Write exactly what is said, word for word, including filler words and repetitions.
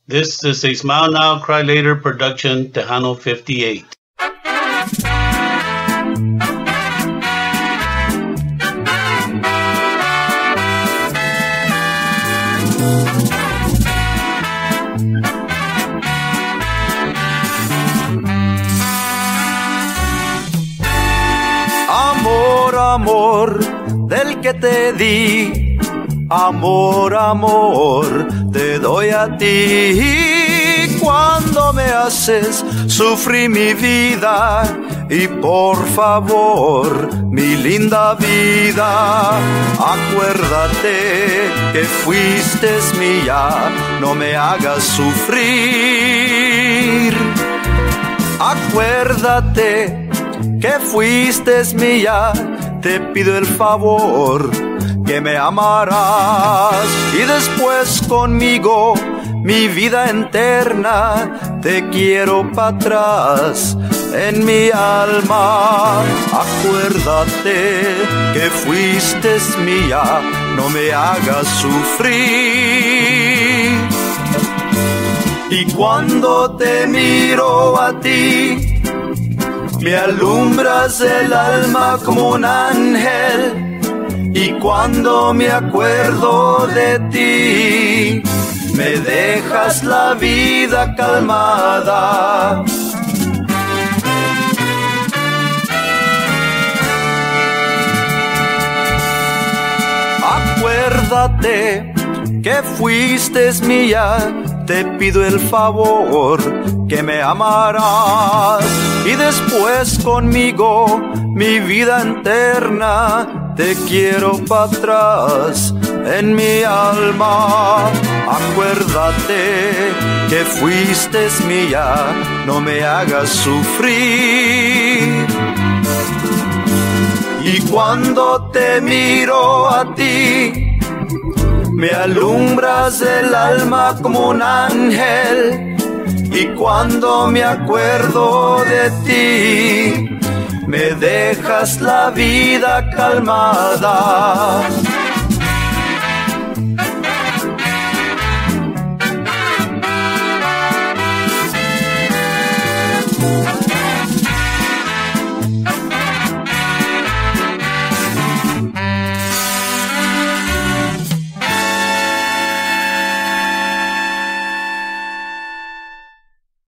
This is a Smile Now, Cry Later production, Tejano fifty-eight. Amor, amor, del que te di, amor, amor, te doy a ti. Cuando me haces sufrir mi vida, y por favor, mi linda vida, acuérdate que fuiste mía, no me hagas sufrir. Acuérdate que fuiste mía, te pido el favor que me amarás, y después conmigo mi vida eterna te quiero para atrás en mi alma. Acuérdate que fuiste mía, no me hagas sufrir. Y cuando te miro a ti, me alumbras el alma como un ángel. Y cuando me acuerdo de ti, me dejas la vida calmada. Acuérdate que fuiste mía, te pido el favor que me amarás, y después conmigo mi vida eterna te quiero para atrás en mi alma. Acuérdate que fuiste mía, no me hagas sufrir. Y cuando te miro a ti, me alumbras el alma como un ángel. Y cuando me acuerdo de ti, me dejas la vida calmada.